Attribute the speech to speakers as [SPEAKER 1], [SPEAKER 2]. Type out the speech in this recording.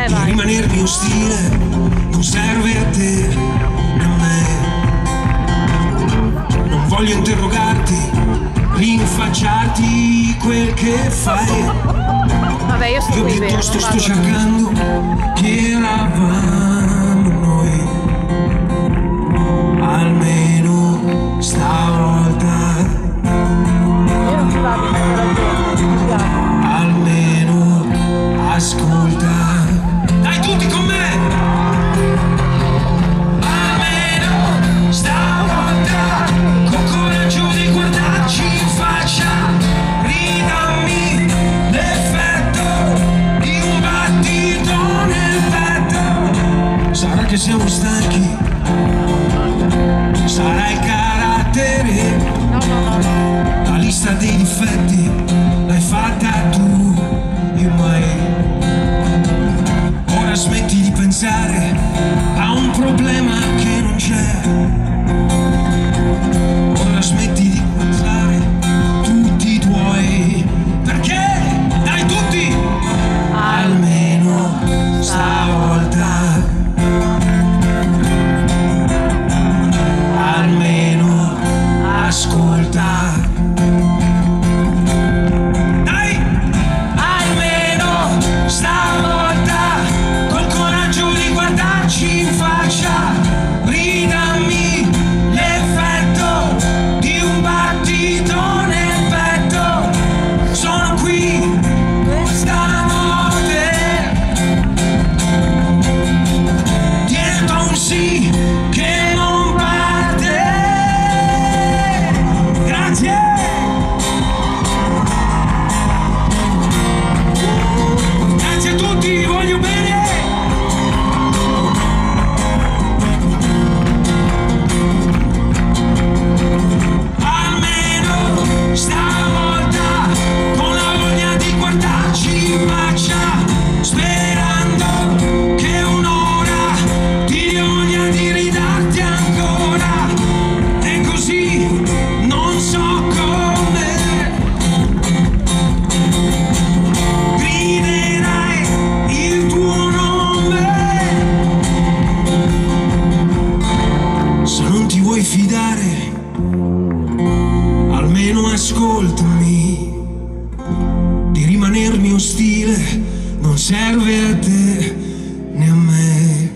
[SPEAKER 1] Di rimanermi ostile non serve a te né a me. Non voglio interrogarti, rinfacciarti quel che fai.
[SPEAKER 2] Vabbè, io
[SPEAKER 1] piuttosto sto cercando che eravamo noi. Almeno stavolta.
[SPEAKER 2] Io non ci vado in ragione.
[SPEAKER 1] Almeno ascolta. Dai tutti con me. Almeno stavolta, con coraggio di guardarci in faccia, ridammi l'effetto di un battito nel petto. Sarà che siamo stanchi, sarà il carattere. La lista dei difetti l'hai fatta tu, io mai. Ora smetti di pensare a un problema che non c'è. Ora smetti di pensare tutti i tuoi. Perché? Dai tutti! Almeno stavolta. Almeno ascolta. Dai! Almeno stavolta, col coraggio di guardarci in faccia, ridammi l'effetto di un battito nel petto. Sono qui questa notte, dietro a un sì che non parte. Grazie! Grazie a tutti, vi voglio bene! Almeno stavolta, con la voglia di guardarci in faccia, sperando che un'ora ti dia voglia di ridarti ancora. E così non so come griderai il tuo nome. Se non ti vuoi fidare, almeno ascoltami. Di rimanermi ostile non serve a te né a me.